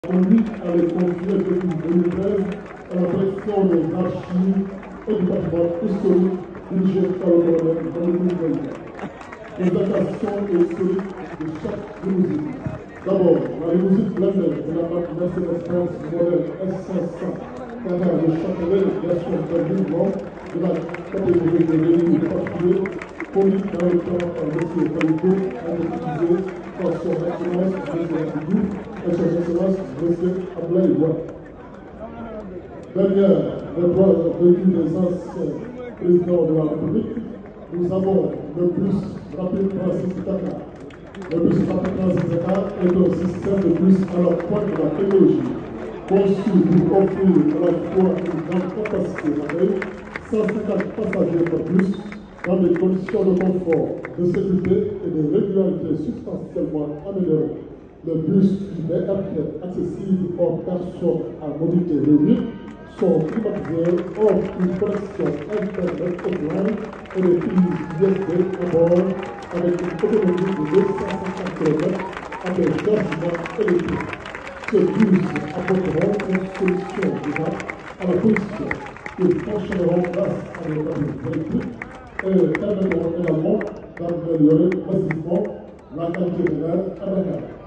conduit à les confier depuis 2013 à la direction des archives et du patrimoine historique dirigé par le colonel Jean-Louis Gaillard. Présentation historique de chaque limousine. D'abord, la limousine blindée de la marque Mercedes-Benz modèle S500, Canard de Châtelet, version berline blanc de la catégorie de véhicules particuliers, conduite dans le temps par M. Palico, utilisé par son excellence M. et son excellence M. Ablaï Ouad. Derrière les trois véhicules des anciens présidents de la République, nous avons le bus rapide transit Dakar. Le bus rapide transit Dakar est un système de bus à la pointe de la technologie, conçu pour offrir à la fois une grande capacité d'accueil, 150 passagers par bus, dans des conditions de confort, de sécurité et de régularité substantiellement améliorées. Le bus qui est accessible aux personnes à mobilité réduite sont climatisés, offrent une connexion Internet offline et des prises USB à bord avec une autonomie de 250 km à des chargements électriques. Ces bus apporteront une solution durable à la pollution. Ils fonctionneront grâce à des cabines électriques et permettront également d'améliorer massivement la qualité de l'air à Dakar.